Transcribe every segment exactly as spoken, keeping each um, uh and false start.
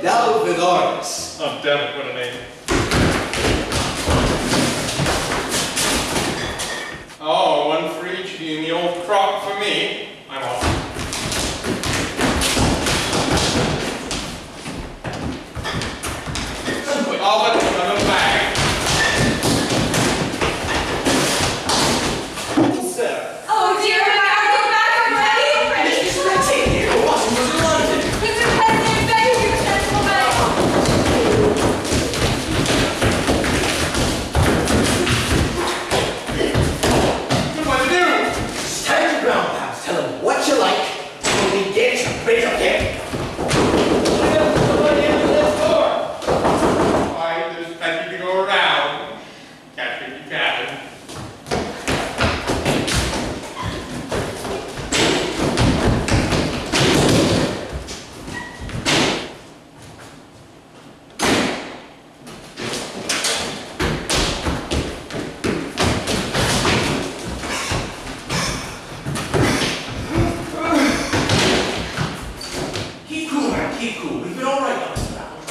Now regardless. Oh, damn it, what a name. Oh, one for each of you in the old crock for me. I'm off. All but I'm a bag. Sir. Oh dear, can I go back already? Mister Petty, your washing was in London. Mister President, I beg of you, gentlemen. What do I do? Stand your ground, pals. Tell him what you like. When we get you, bring up here. Somebody into this door. Why, there's plenty to go around. Catch me if you can. Keep cool, man. Keep cool. We've been all right on this round.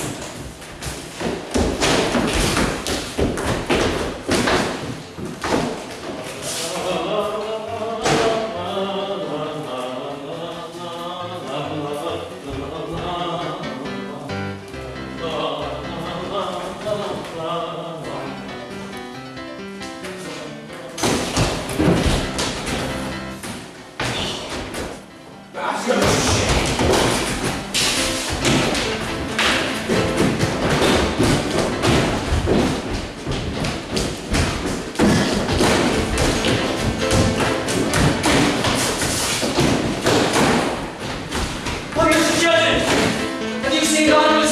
Bastard of shit. Well, Mister Judge, have you seen Don